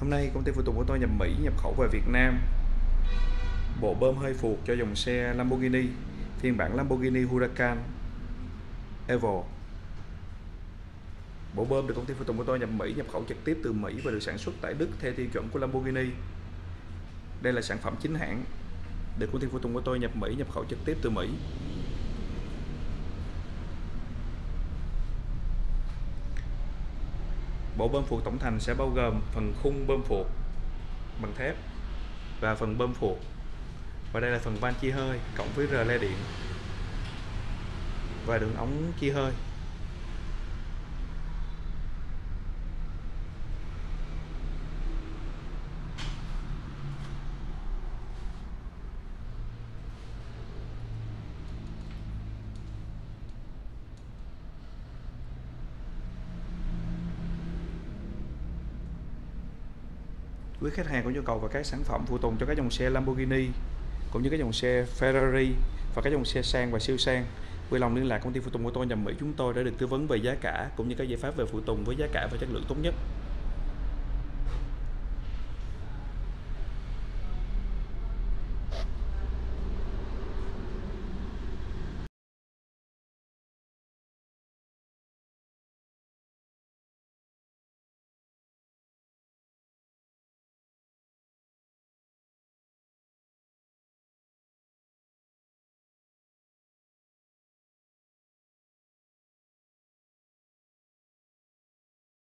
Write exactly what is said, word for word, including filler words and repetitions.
Hôm nay công ty phụ tùng ô tô nhập Mỹ nhập khẩu về Việt Nam bộ bơm hơi phuộc cho dòng xe Lamborghini phiên bản Lamborghini Huracan Evo. Bộ bơm được công ty phụ tùng ô tô nhập Mỹ nhập khẩu trực tiếp từ Mỹ và được sản xuất tại Đức theo tiêu chuẩn của Lamborghini. Đây là sản phẩm chính hãng được công ty phụ tùng ô tô nhập Mỹ nhập khẩu trực tiếp từ Mỹ. Bộ bơm phuộc tổng thành sẽ bao gồm phần khung bơm phuộc bằng thép và phần bơm phuộc, và đây là phần van chia hơi cộng với rờ le điện và đường ống chia hơi. Quý khách hàng có nhu cầu về các sản phẩm phụ tùng cho các dòng xe Lamborghini cũng như các dòng xe Ferrari và các dòng xe sang và siêu sang, vui lòng liên lạc công ty phụ tùng ô tô nhập Mỹ chúng tôi để được tư vấn về giá cả cũng như các giải pháp về phụ tùng với giá cả và chất lượng tốt nhất.